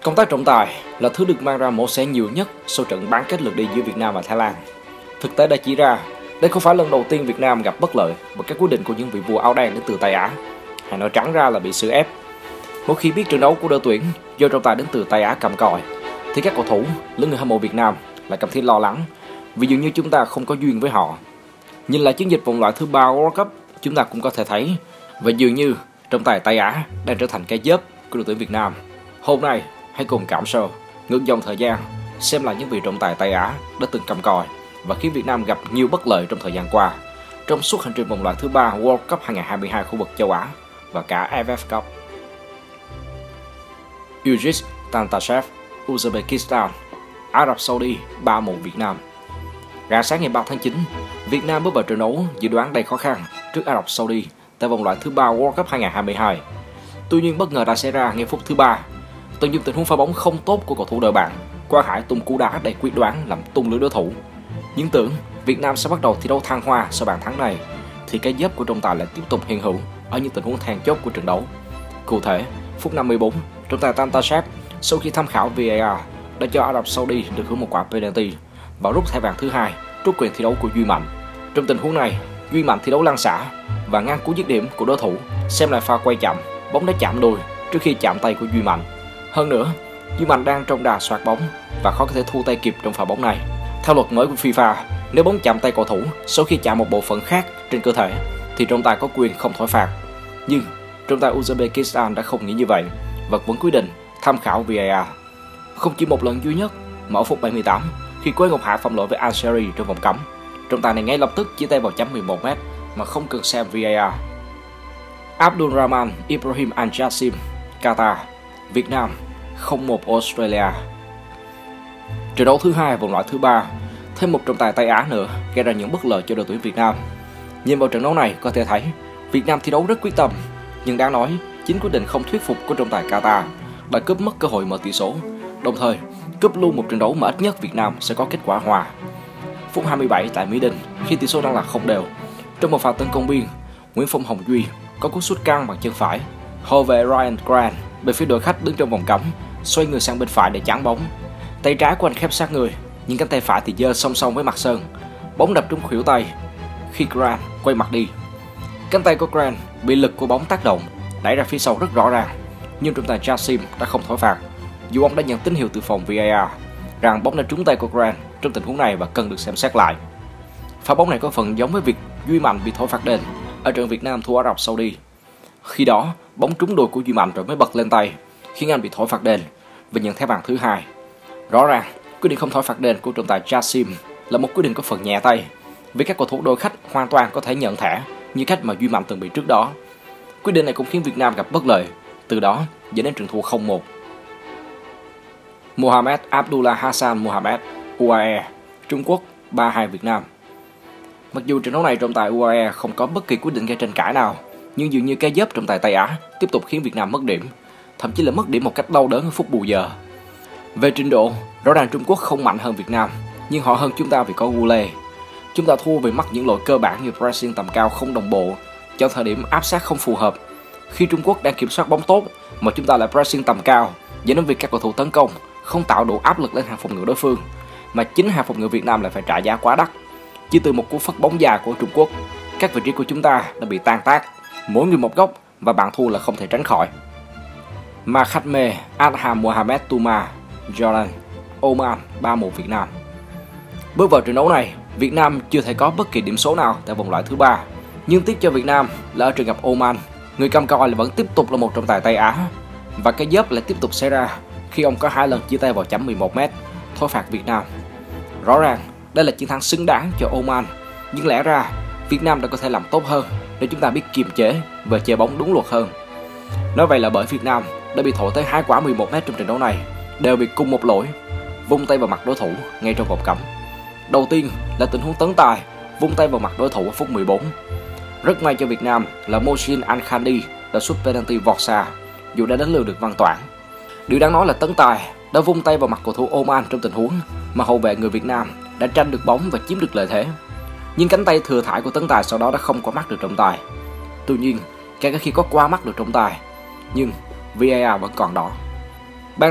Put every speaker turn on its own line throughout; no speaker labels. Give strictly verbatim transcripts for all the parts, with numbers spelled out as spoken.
Công tác trọng tài là thứ được mang ra mổ xẻ nhiều nhất sau trận bán kết lượt đi giữa Việt Nam và Thái Lan. Thực tế đã chỉ ra, đây không phải lần đầu tiên Việt Nam gặp bất lợi bởi các quyết định của những vị vua áo đen đến từ Tây Á, hay nói trắng ra là bị xử ép. Mỗi khi biết trận đấu của đội tuyển do trọng tài đến từ Tây Á cầm còi, thì các cầu thủ lẫn người hâm mộ Việt Nam lại cảm thấy lo lắng vì dường như chúng ta không có duyên với họ. Nhìn lại chiến dịch vòng loại thứ ba World Cup, chúng ta cũng có thể thấy và dường như trọng tài Tây Á đang trở thành cái dớp của đội tuyển Việt Nam. Hôm nay hãy cùng cảm sâu ngược dòng thời gian, xem lại những vị trọng tài Tây Á đã từng cầm còi và khiến Việt Nam gặp nhiều bất lợi trong thời gian qua trong suốt hành trình vòng loại thứ ba World Cup hai không hai hai khu vực châu Á và cả a ép ép Cup. Urjiz Tantashev, Uzbekistan, Ả Rập Saudi ba một Việt Nam. Rạng sáng ngày ba tháng chín, Việt Nam bước vào trận đấu dự đoán đầy khó khăn trước Ả Rập Saudi tại vòng loại thứ ba World Cup hai không hai hai. Tuy nhiên bất ngờ đã xảy ra ngay phút thứ ba. Tận dụng tình huống pha bóng không tốt của cầu thủ đội bạn, Quang Hải tung cú đá đầy quyết đoán làm tung lưới đối thủ. Nhưng tưởng Việt Nam sẽ bắt đầu thi đấu thăng hoa sau bàn thắng này, thì cái dớp của trọng tài lại tiếp tục hiện hữu ở những tình huống then chốt của trận đấu. Cụ thể, phút năm mươi tư, trọng tài Tantashev sau khi tham khảo vê a rờ đã cho Ả Rập Saudi được hưởng một quả penalty và rút thẻ vàng thứ hai, rút quyền thi đấu của Duy Mạnh. Trong tình huống này, Duy Mạnh thi đấu lăn xả và ngăn cú dứt điểm của đối thủ. Xem lại pha quay chậm, bóng đã chạm đùi trước khi chạm tay của Duy Mạnh. Hơn nữa, Duy Mạnh đang trong đà soạt bóng và khó có thể thu tay kịp trong pha bóng này. Theo luật mới của FIFA, nếu bóng chạm tay cầu thủ sau khi chạm một bộ phận khác trên cơ thể thì trọng tài có quyền không thổi phạt. Nhưng trọng tài Uzbekistan đã không nghĩ như vậy và vẫn quyết định tham khảo vê a rờ. Không chỉ một lần duy nhất, mà ở phút bảy mươi tám, khi Quế Ngọc Hải phạm lỗi với Al-Shehri trong vòng cấm, trọng tài này ngay lập tức chỉ tay vào chấm mười một mét mà không cần xem vê a rờ. Abdulrahman Ibrahim Al-Jassim, Qatar, Việt Nam không một Australia. Trận đấu thứ hai vòng loại thứ ba, thêm một trọng tài Tây Á nữa gây ra những bất lợi cho đội tuyển Việt Nam. Nhìn vào trận đấu này có thể thấy Việt Nam thi đấu rất quyết tâm, nhưng đáng nói chính quyết định không thuyết phục của trọng tài Qatar đã cướp mất cơ hội mở tỷ số, đồng thời cướp luôn một trận đấu mà ít nhất Việt Nam sẽ có kết quả hòa. Phút hai mươi bảy tại Mỹ Đình, khi tỷ số đang là không đều, trong một pha tấn công biên, Nguyễn Phong Hồng Duy có cú sút căng bằng chân phải. Hậu vệ Ryan Grant bên phía đội khách đứng trong vòng cấm xoay người sang bên phải để chắn bóng. Tay trái của anh khép sát người, nhưng cánh tay phải thì giơ song song với mặt sân. Bóng đập trúng khuỷu tay khi Grant quay mặt đi. Cánh tay của Grant bị lực của bóng tác động, đẩy ra phía sau rất rõ ràng, nhưng trọng tài Jassim đã không thổi phạt, dù ông đã nhận tín hiệu từ phòng vê a rờ rằng bóng đã trúng tay của Grant trong tình huống này và cần được xem xét lại. Pha bóng này có phần giống với việc Duy Mạnh bị thổi phạt đền ở trận Việt Nam thua Ả Rập Saudi. Khi đó, bóng trúng đùi của Duy Mạnh rồi mới bật lên tay, khiến anh bị thổi phạt đền và nhận thẻ vàng thứ hai. Rõ ràng, quyết định không thổi phạt đền của trọng tài Jassim là một quyết định có phần nhẹ tay, vì các cầu thủ đội khách hoàn toàn có thể nhận thẻ như cách mà Duy Mạnh từng bị trước đó. Quyết định này cũng khiến Việt Nam gặp bất lợi, từ đó dẫn đến trận thua không một. Mohamed Abdullah Hassan Mohamed, u a e, Trung Quốc ba hai Việt Nam. Mặc dù trận đấu này trọng tài u a e không có bất kỳ quyết định gây tranh cãi nào, nhưng dường như cái dớp trọng tài Tây Á tiếp tục khiến Việt Nam mất điểm, thậm chí là mất điểm một cách đau đớn ở phút bù giờ. Về trình độ, rõ ràng Trung Quốc không mạnh hơn Việt Nam, nhưng họ hơn chúng ta vì có Goulet. Chúng ta thua vì mắc những lỗi cơ bản như pressing tầm cao không đồng bộ, chọn thời điểm áp sát không phù hợp. Khi Trung Quốc đang kiểm soát bóng tốt mà chúng ta lại pressing tầm cao, dẫn đến việc các cầu thủ tấn công không tạo đủ áp lực lên hàng phòng ngự đối phương, mà chính hàng phòng ngự Việt Nam lại phải trả giá quá đắt. Chỉ từ một cú phất bóng dài của Trung Quốc, các vị trí của chúng ta đã bị tan tác, mỗi người một góc và bạn thua là không thể tránh khỏi. Mahatme Adham Mohamed Tuma, Jordan, Oman ba một Việt Nam. Bước vào trận đấu này, Việt Nam chưa thể có bất kỳ điểm số nào tại vòng loại thứ ba, nhưng tiếc cho Việt Nam là ở trận gặp Oman, người cầm còi là vẫn tiếp tục là một trọng tài Tây Á, và cái dớp lại tiếp tục xảy ra khi ông có hai lần chia tay vào chấm mười một mét thổi phạt Việt Nam. Rõ ràng đây là chiến thắng xứng đáng cho Oman, nhưng lẽ ra Việt Nam đã có thể làm tốt hơn để chúng ta biết kiềm chế và chơi bóng đúng luật hơn. Nói vậy là bởi Việt Nam đã bị thổi tới hai quả mười một mét trong trận đấu này, đều bị cùng một lỗi, vung tay vào mặt đối thủ ngay trong vòng cấm. Đầu tiên là tình huống tấn tài, vung tay vào mặt đối thủ ở phút mười bốn. Rất may cho Việt Nam là Mohsin Al-Khandi đã sút penalty vọt xa, dù đã đánh lừa được Văn Toản. Điều đáng nói là tấn tài đã vung tay vào mặt cầu thủ Oman trong tình huống mà hậu vệ người Việt Nam đã tranh được bóng và chiếm được lợi thế. Nhưng cánh tay thừa thãi của tấn tài sau đó đã không qua mắt được trọng tài. Tuy nhiên, kể cả khi có qua mắt được trọng tài, nhưng vê a rờ vẫn còn đỏ. Ban đầu,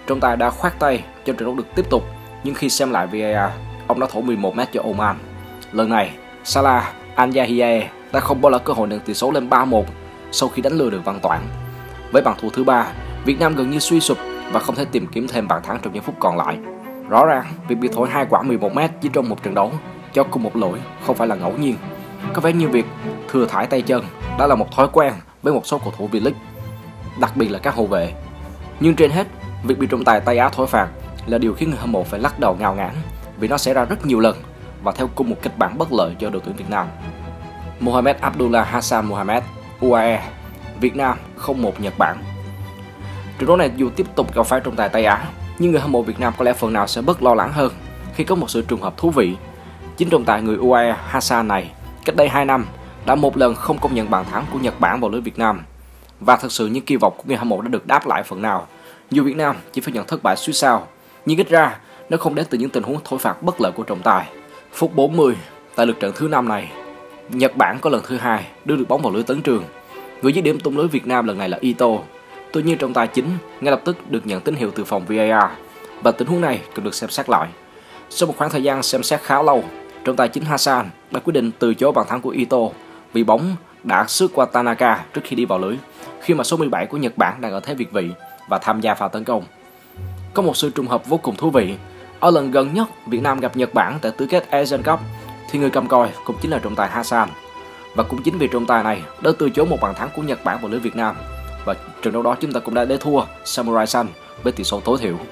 trọng tài đã khoát tay cho trận đấu được tiếp tục, nhưng khi xem lại vê a rờ, ông đã thổi mười một mét cho Oman. Lần này, Salah Al-Yahyaei đã không bỏ lỡ cơ hội nâng tỷ số lên ba một sau khi đánh lừa được Văn Toản. Với bàn thua thứ ba, Việt Nam gần như suy sụp và không thể tìm kiếm thêm bàn thắng trong những phút còn lại. Rõ ràng, việc bị thổi hai quả mười một mét chỉ trong một trận đấu cho cùng một lỗi không phải là ngẫu nhiên. Có vẻ như việc thừa thãi tay chân đã là một thói quen với một số cầu thủ V-League, đặc biệt là các hậu vệ. Nhưng trên hết, việc bị trọng tài Tây Á thổi phạt là điều khiến người hâm mộ phải lắc đầu ngao ngán, vì nó xảy ra rất nhiều lần và theo cùng một kịch bản bất lợi cho đội tuyển Việt Nam. Mohamed Abdullah Hassan Mohamed, u a e, Việt Nam không một Nhật Bản. Trận đấu này dù tiếp tục gặp phải trọng tài Tây Á, nhưng người hâm mộ Việt Nam có lẽ phần nào sẽ bớt lo lắng hơn khi có một sự trùng hợp thú vị. Chính trọng tài người u a e Hassan này cách đây hai năm đã một lần không công nhận bàn thắng của Nhật Bản vào lưới Việt Nam. Và thật sự những kỳ vọng của người hâm mộ đã được đáp lại phần nào. Dù Việt Nam chỉ phải nhận thất bại suýt sao, nhưng ít ra nó không đến từ những tình huống thổi phạt bất lợi của trọng tài. Phút bốn mươi, tại lượt trận thứ năm này, Nhật Bản có lần thứ hai đưa được bóng vào lưới Tấn Trường. Người dứt điểm tung lưới Việt Nam lần này là Ito. Tuy nhiên trọng tài chính ngay lập tức được nhận tín hiệu từ phòng vê a rờ và tình huống này cần được xem xét lại. Sau một khoảng thời gian xem xét khá lâu, trọng tài chính Hassan đã quyết định từ chối bàn thắng của Ito vì bóng đã xước qua Tanaka trước khi đi vào lưới, khi mà số mười bảy của Nhật Bản đang ở thế việt vị và tham gia pha tấn công. Có một sự trùng hợp vô cùng thú vị. Ở lần gần nhất Việt Nam gặp Nhật Bản tại tứ kết Asian Cup thì người cầm còi cũng chính là trọng tài Hassan. Và cũng chính vì trọng tài này đã từ chối một bàn thắng của Nhật Bản vào lưới Việt Nam. Và trận đấu đó chúng ta cũng đã để thua Samurai Xanh với tỷ số tối thiểu.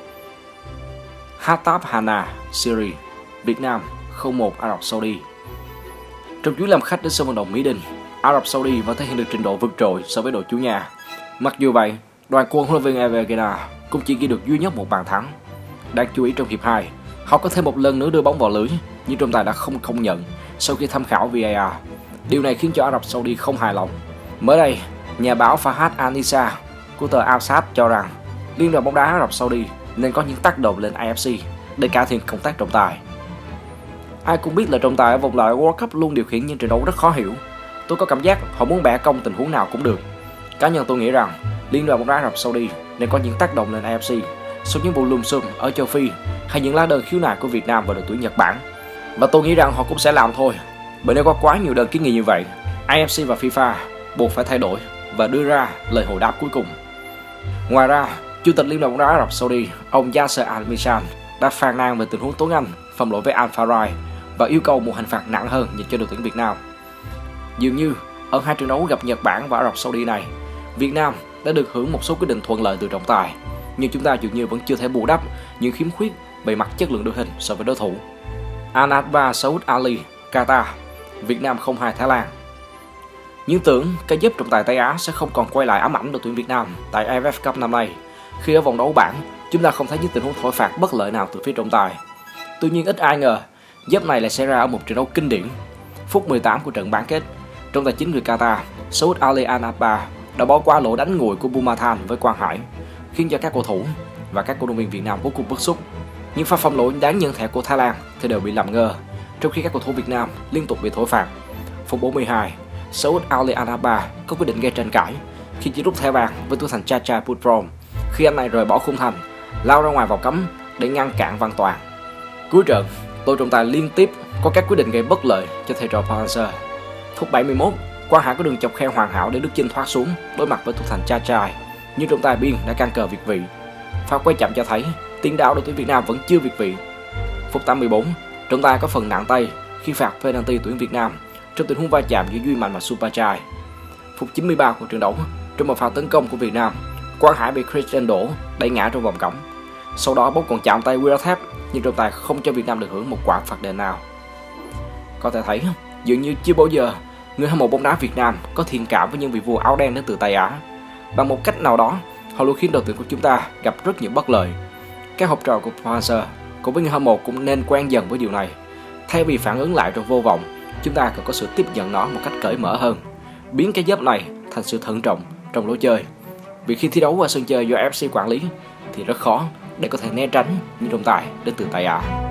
Hatab Hana Series, Việt Nam không một Ả Rập Saudi. Trong chuyến làm khách đến sân vận động Mỹ Đình, Ả Rập Saudi vẫn thể hiện được trình độ vượt trội so với đội chủ nhà. Mặc dù vậy, đoàn quân huấn luyện viên Evegena cũng chỉ ghi được duy nhất một bàn thắng. Đáng chú ý trong hiệp hai, họ có thêm một lần nữa đưa bóng vào lưới, nhưng trọng tài đã không công nhận sau khi tham khảo vê a rờ. Điều này khiến cho Ả Rập Saudi không hài lòng. Mới đây, nhà báo Fahad Anisa của tờ Al-Sadd cho rằng Liên đoàn bóng đá Ả Rập Saudi nên có những tác động lên a ép xê để cải thiện công tác trọng tài. Ai cũng biết là trọng tài ở vòng loại World Cup luôn điều khiển những trận đấu rất khó hiểu. Tôi có cảm giác họ muốn bẻ cong tình huống nào cũng được. Cá nhân tôi nghĩ rằng Liên đoàn bóng đá Ả Rập Saudi nên có những tác động lên a ép xê sau những vụ lùm xùm ở châu Phi hay những lá đơn khiếu nại của Việt Nam và đội tuyển Nhật Bản. Và tôi nghĩ rằng họ cũng sẽ làm thôi. Bởi nếu có quá nhiều đơn kiến nghị như vậy, a ép xê và FIFA buộc phải thay đổi và đưa ra lời hồi đáp cuối cùng. Ngoài ra, Chủ tịch Liên đoàn bóng đá Ả Rập Saudi, ông Yasser Al-Mishan đã phàn nàn về tình huống Tuấn Anh phạm lỗi với Al-Farai và yêu cầu một hình phạt nặng hơn dành cho đội tuyển Việt Nam. Dường như ở hai trận đấu gặp Nhật Bản và Ả Rập Saudi này, Việt Nam đã được hưởng một số quyết định thuận lợi từ trọng tài, nhưng chúng ta dường như vẫn chưa thể bù đắp những khiếm khuyết về mặt chất lượng đội hình so với đối thủ. Al-Atba Saud Ali, Qatar, Việt Nam không hai Thái Lan. Nhưng tưởng cái giúp trọng tài Tây Á sẽ không còn quay lại ám ảnh đội tuyển Việt Nam tại a ép ép Cup năm nay, khi ở vòng đấu bảng chúng ta không thấy những tình huống thổi phạt bất lợi nào từ phía trọng tài. Tuy nhiên ít ai ngờ dấp này lại xảy ra ở một trận đấu kinh điển. Phút mười tám của trận bán kết, trọng tài chính người Qatar Saud Ali Al-Atba đã bỏ qua lỗ đánh ngùi của Bumathan với Quang Hải, khiến cho các cầu thủ và các cổ động viên Việt Nam vô cùng bức xúc. Những pha phạm lỗi đáng nhận thẻ của Thái Lan thì đều bị làm ngơ, trong khi các cầu thủ Việt Nam liên tục bị thổi phạt. Phút bốn mươi hai, Saud Ali Al-Atba có quyết định gây tranh cãi khi chỉ rút thẻ vàng với thủ thành Chacha Putrom khi anh này rời bỏ khung thành, lao ra ngoài vào cấm để ngăn cản Văn Toàn. Cuối trận, đội trọng tài liên tiếp có các quyết định gây bất lợi cho thầy trò Panzer. Phút bảy mươi mốt, Quang Hải có đường chọc khe hoàn hảo để Đức Chinh thoát xuống đối mặt với thủ thành Chacha, nhưng trọng tài biên đã can cờ việt vị. Pha quay chậm cho thấy tiền đạo đội tuyển Việt Nam vẫn chưa việt vị. Phút tám mươi bốn, trọng tài có phần nặng tay khi phạt penalty tuyển Việt Nam trong tình huống va chạm giữa Duy Mạnh và Supachai. Phút chín mươi ba của trận đấu, trong một pha tấn công của Việt Nam, Quang Hải bị Christian đổ đẩy ngã trong vòng cấm. Sau đó bóng còn chạm tay Weerathep, nhưng trọng tài không cho Việt Nam được hưởng một quả phạt đền nào. Có thể thấy dường như chưa bao giờ người hâm mộ bóng đá Việt Nam có thiện cảm với những vị vua áo đen đến từ Tây Á. Bằng một cách nào đó, họ luôn khiến đội tuyển của chúng ta gặp rất nhiều bất lợi. Các học trò của Panzer cùng với người hâm mộ cũng nên quen dần với điều này. Thay vì phản ứng lại trong vô vọng, chúng ta cần có sự tiếp nhận nó một cách cởi mở hơn, biến cái dấp này thành sự thận trọng trong lối chơi. Vì khi thi đấu qua sân chơi do ép xê quản lý thì rất khó để có thể né tránh những trọng tài đến từ Tây Á.